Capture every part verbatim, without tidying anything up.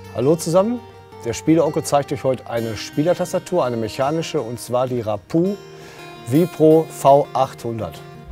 Hallo zusammen, der Spieleonkel zeigt euch heute eine Spielertastatur, eine mechanische, und zwar die Rappu Vipro V achthundert.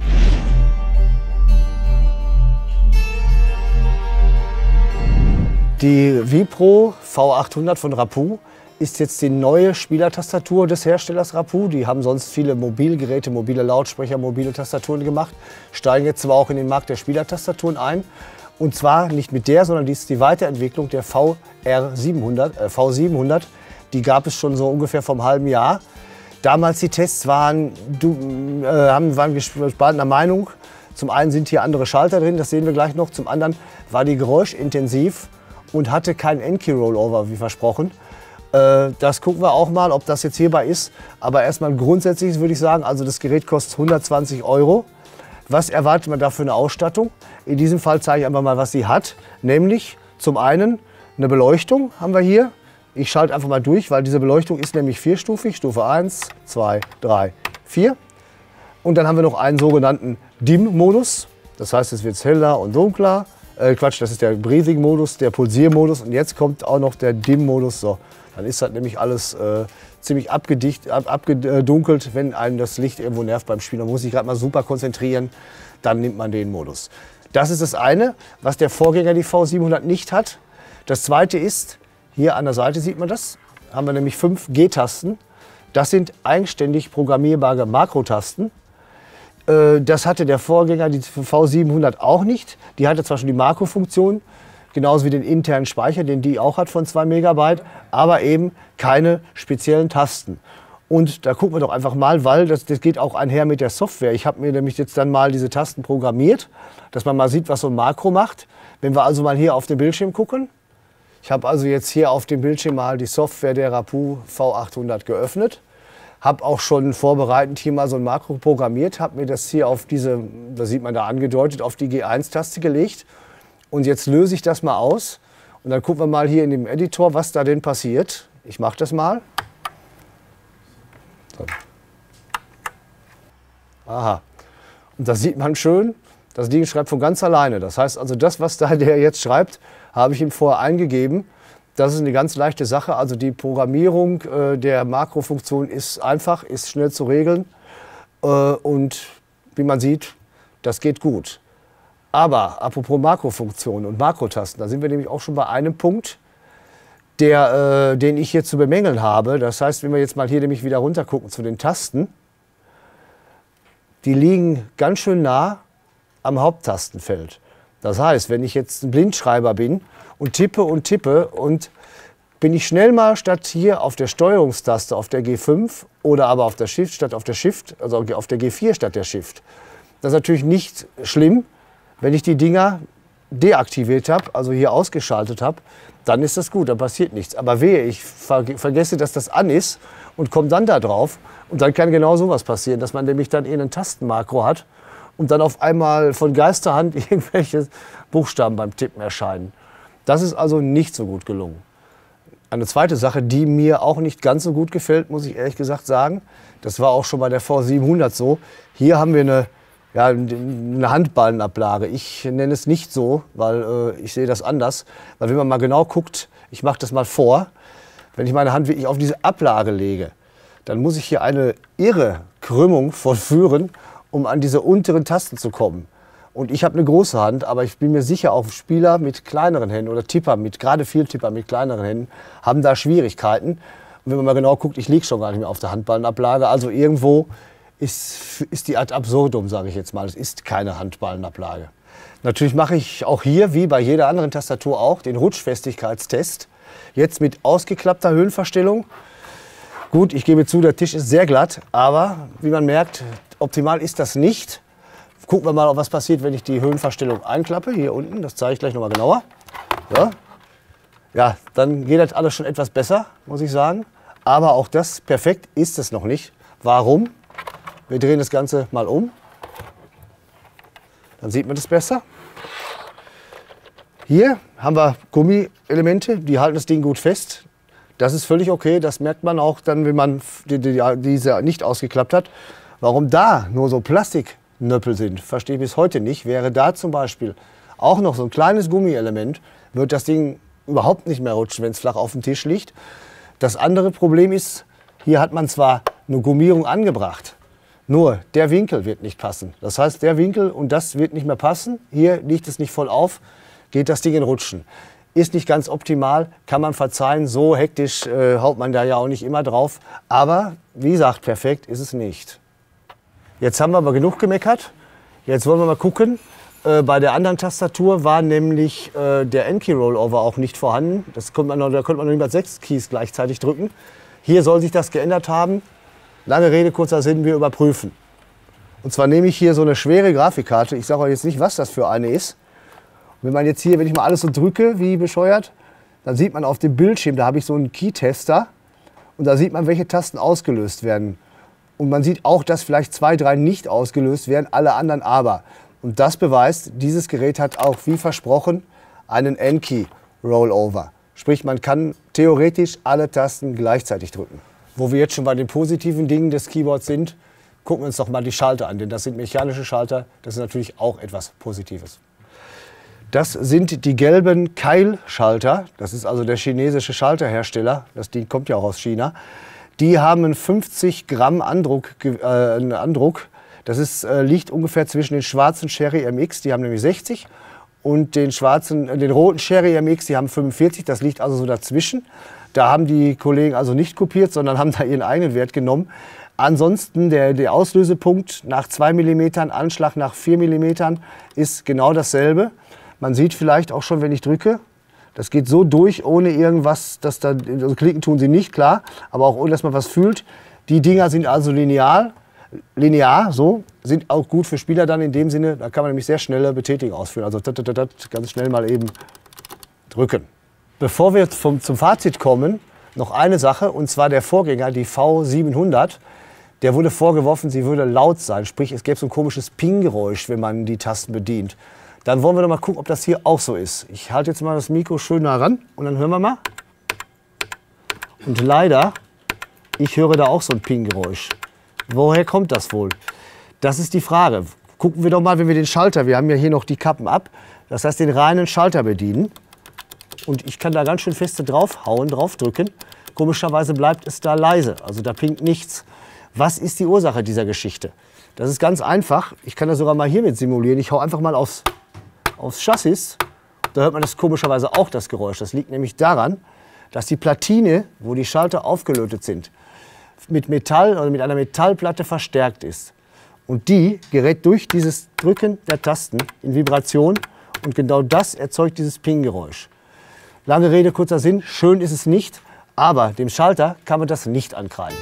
Die Vipro V achthundert von Rappu ist jetzt die neue Spielertastatur des Herstellers Rappu. Die haben sonst viele Mobilgeräte, mobile Lautsprecher, mobile Tastaturen gemacht, steigen jetzt zwar auch in den Markt der Spielertastaturen ein. Und zwar nicht mit der, sondern dies ist die Weiterentwicklung der V R siebenhundert, äh, V siebenhundert. Die gab es schon so ungefähr vor einem halben Jahr. Damals die Tests waren, du, äh, haben, waren gespaltener Meinung. Zum einen sind hier andere Schalter drin, das sehen wir gleich noch. Zum anderen war die geräuschintensiv und hatte keinen N-Key-Rollover, wie versprochen. Äh, das gucken wir auch mal, ob das jetzt hierbei ist. Aber erstmal grundsätzlich würde ich sagen, also das Gerät kostet hundertzwanzig Euro. Was erwartet man da für eine Ausstattung? In diesem Fall zeige ich einfach mal, was sie hat. Nämlich zum einen eine Beleuchtung haben wir hier. Ich schalte einfach mal durch, weil diese Beleuchtung ist nämlich vierstufig. Stufe eins, zwei, drei, vier. Und dann haben wir noch einen sogenannten Dimm-Modus. Das heißt, es wird heller und dunkler. Äh, Quatsch, das ist der Breathing-Modus, der Pulsiermodus. Und jetzt kommt auch noch der Dimm-Modus. So, dann ist halt nämlich alles äh, ziemlich abgedicht, ab, abgedunkelt, wenn einem das Licht irgendwo nervt beim Spielen. Man muss sich gerade mal super konzentrieren, dann nimmt man den Modus. Das ist das eine, was der Vorgänger, die V siebenhundert, nicht hat. Das zweite ist, hier an der Seite sieht man das, haben wir nämlich fünf G-Tasten. Das sind eigenständig programmierbare Makrotasten. Das hatte der Vorgänger, die V siebenhundert, auch nicht. Die hatte zwar schon die Makrofunktion, genauso wie den internen Speicher, den die auch hat von zwei Megabyte, aber eben keine speziellen Tasten. Und da gucken wir doch einfach mal, weil das, das geht auch einher mit der Software. Ich habe mir nämlich jetzt dann mal diese Tasten programmiert, dass man mal sieht, was so ein Makro macht. Wenn wir also mal hier auf den Bildschirm gucken. Ich habe also jetzt hier auf dem Bildschirm mal die Software der Rappu V achthundert geöffnet. Habe auch schon vorbereitend hier mal so ein Makro programmiert, habe mir das hier auf diese, das sieht man da angedeutet, auf die G eins Taste gelegt. Und jetzt löse ich das mal aus und dann gucken wir mal hier in dem Editor, was da denn passiert. Ich mache das mal. So. Aha. Und das sieht man schön. Das Ding schreibt von ganz alleine. Das heißt also, das, was da der jetzt schreibt, habe ich ihm vorher eingegeben. Das ist eine ganz leichte Sache. Also die Programmierung äh, der Makrofunktion ist einfach, ist schnell zu regeln. Äh, und wie man sieht, das geht gut. Aber apropos Makrofunktionen und Makrotasten, da sind wir nämlich auch schon bei einem Punkt, der, äh, den ich hier zu bemängeln habe. Das heißt, wenn wir jetzt mal hier nämlich wieder runter gucken zu den Tasten, die liegen ganz schön nah am Haupttastenfeld. Das heißt, wenn ich jetzt ein Blindschreiber bin und tippe und tippe und bin ich schnell mal statt hier auf der Steuerungstaste auf der G fünf oder aber auf der Shift statt auf der Shift, also auf der G vier statt der Shift. Das ist natürlich nicht schlimm. Wenn ich die Dinger deaktiviert habe, also hier ausgeschaltet habe, dann ist das gut, dann passiert nichts. Aber wehe, ich ver vergesse, dass das an ist und komme dann da drauf. Und dann kann genau sowas passieren, dass man nämlich dann eher ein Tastenmakro hat und dann auf einmal von Geisterhand irgendwelche Buchstaben beim Tippen erscheinen. Das ist also nicht so gut gelungen. Eine zweite Sache, die mir auch nicht ganz so gut gefällt, muss ich ehrlich gesagt sagen, das war auch schon bei der V siebenhundert so. Hier haben wir eine Ja, eine Handballenablage. Ich nenne es nicht so, weil äh, ich sehe das anders. Weil wenn man mal genau guckt, ich mache das mal vor, wenn ich meine Hand wirklich auf diese Ablage lege, dann muss ich hier eine irre Krümmung vollführen, um an diese unteren Tasten zu kommen. Und ich habe eine große Hand, aber ich bin mir sicher, auch Spieler mit kleineren Händen oder Tipper, mit, gerade viel Tipper mit kleineren Händen, haben da Schwierigkeiten. Und wenn man mal genau guckt, ich liege schon gar nicht mehr auf der Handballenablage, also irgendwo Ist, ist die ad absurdum, sage ich jetzt mal. Es ist keine Handballenablage. Natürlich mache ich auch hier, wie bei jeder anderen Tastatur auch, den Rutschfestigkeitstest. Jetzt mit ausgeklappter Höhenverstellung. Gut, ich gebe zu, der Tisch ist sehr glatt, aber wie man merkt, optimal ist das nicht. Gucken wir mal, was passiert, wenn ich die Höhenverstellung einklappe. Hier unten, das zeige ich gleich noch mal genauer. So. Ja, dann geht das alles schon etwas besser, muss ich sagen. Aber auch das perfekt ist es noch nicht. Warum? Wir drehen das Ganze mal um, dann sieht man das besser. Hier haben wir Gummielemente, die halten das Ding gut fest. Das ist völlig okay, das merkt man auch dann, wenn man die, die, diese nicht ausgeklappt hat. Warum da nur so Plastiknöppel sind, verstehe ich bis heute nicht. Wäre da zum Beispiel auch noch so ein kleines Gummielement, wird das Ding überhaupt nicht mehr rutschen, wenn es flach auf dem Tisch liegt. Das andere Problem ist, hier hat man zwar eine Gummierung angebracht, nur der Winkel wird nicht passen. Das heißt, der Winkel und das wird nicht mehr passen. Hier liegt es nicht voll auf, geht das Ding in Rutschen. Ist nicht ganz optimal, kann man verzeihen. So hektisch äh, haut man da ja auch nicht immer drauf. Aber wie gesagt, perfekt ist es nicht. Jetzt haben wir aber genug gemeckert. Jetzt wollen wir mal gucken. Äh, bei der anderen Tastatur war nämlich äh, der N-Key-Rollover auch nicht vorhanden. Das konnte man noch, da konnte man noch nicht mal sechs Keys gleichzeitig drücken. Hier soll sich das geändert haben. Lange Rede, kurzer Sinn, wir überprüfen. Und zwar nehme ich hier so eine schwere Grafikkarte. Ich sage euch jetzt nicht, was das für eine ist. Und wenn man jetzt hier, wenn ich mal alles so drücke, wie bescheuert, dann sieht man auf dem Bildschirm, da habe ich so einen Key-Tester. Und da sieht man, welche Tasten ausgelöst werden. Und man sieht auch, dass vielleicht zwei, drei nicht ausgelöst werden, alle anderen aber. Und das beweist, dieses Gerät hat auch, wie versprochen, einen N-Key-Rollover. Sprich, man kann theoretisch alle Tasten gleichzeitig drücken. Wo wir jetzt schon bei den positiven Dingen des Keyboards sind, gucken wir uns doch mal die Schalter an. Denn das sind mechanische Schalter, das ist natürlich auch etwas Positives. Das sind die gelben Keil-Schalter. Das ist also der chinesische Schalterhersteller. Das Ding kommt ja auch aus China. Die haben einen fünfzig Gramm Andruck. Äh, einen Andruck. Das ist, äh, liegt ungefähr zwischen den schwarzen Cherry M X, die haben nämlich sechzig, und den, schwarzen, äh, den roten Cherry M X, die haben fünfundvierzig. Das liegt also so dazwischen. Da haben die Kollegen also nicht kopiert, sondern haben da ihren eigenen Wert genommen. Ansonsten der, der Auslösepunkt nach zwei Millimetern, Anschlag nach vier Millimetern ist genau dasselbe. Man sieht vielleicht auch schon, wenn ich drücke, das geht so durch, ohne irgendwas, dass da, also klicken tun sie nicht, klar, aber auch ohne, dass man was fühlt. Die Dinger sind also lineal, linear, so, sind auch gut für Spieler dann in dem Sinne, da kann man nämlich sehr schnelle Betätigung ausführen. Also tat, tat, tat, ganz schnell mal eben drücken. Bevor wir vom, zum Fazit kommen, noch eine Sache, und zwar der Vorgänger, die V siebenhundert. Der wurde vorgeworfen, sie würde laut sein, sprich es gäbe so ein komisches Ping-Geräusch, wenn man die Tasten bedient. Dann wollen wir doch mal gucken, ob das hier auch so ist. Ich halte jetzt mal das Mikro schön nah ran und dann hören wir mal. Und leider, ich höre da auch so ein Ping-Geräusch. Woher kommt das wohl? Das ist die Frage. Gucken wir doch mal, wenn wir den Schalter, wir haben ja hier noch die Kappen ab, das heißt den reinen Schalter bedienen. Und ich kann da ganz schön feste draufhauen, draufdrücken. Komischerweise bleibt es da leise, also da pinkt nichts. Was ist die Ursache dieser Geschichte? Das ist ganz einfach. Ich kann das sogar mal hiermit simulieren. Ich hau einfach mal aufs, aufs Chassis. Da hört man das komischerweise auch, das Geräusch. Das liegt nämlich daran, dass die Platine, wo die Schalter aufgelötet sind, mit Metall oder mit einer Metallplatte verstärkt ist. Und die gerät durch dieses Drücken der Tasten in Vibration. Und genau das erzeugt dieses Ping-Geräusch. Lange Rede, kurzer Sinn, schön ist es nicht, aber dem Schalter kann man das nicht ankreiden.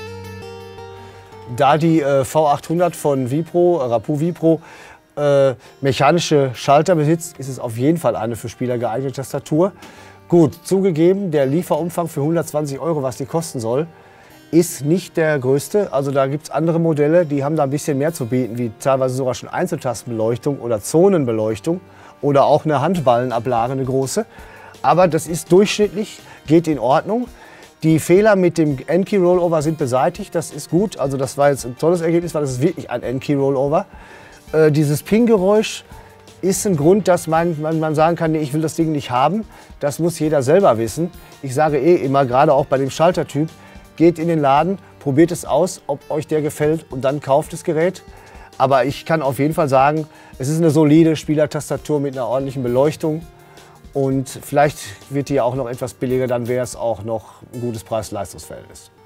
Da die äh, V achthundert von Vipro, äh, Rappu Vipro, äh, mechanische Schalter besitzt, ist es auf jeden Fall eine für Spieler geeignete Tastatur. Gut, zugegeben, der Lieferumfang für hundertzwanzig Euro, was die kosten soll, ist nicht der größte. Also da gibt es andere Modelle, die haben da ein bisschen mehr zu bieten, wie teilweise sogar schon Einzeltastenbeleuchtung oder Zonenbeleuchtung oder auch eine Handballenablage, eine große. Aber das ist durchschnittlich, geht in Ordnung. Die Fehler mit dem N-Key-Rollover sind beseitigt, das ist gut. Also das war jetzt ein tolles Ergebnis, weil das ist wirklich ein N-Key-Rollover. Äh, dieses Ping-Geräusch ist ein Grund, dass man, man, man sagen kann, nee, ich will das Ding nicht haben. Das muss jeder selber wissen. Ich sage eh immer, gerade auch bei dem Schaltertyp, geht in den Laden, probiert es aus, ob euch der gefällt und dann kauft das Gerät. Aber ich kann auf jeden Fall sagen, es ist eine solide Spielertastatur mit einer ordentlichen Beleuchtung. Und vielleicht wird die ja auch noch etwas billiger, dann wäre es auch noch ein gutes Preis-Leistungs-Verhältnis.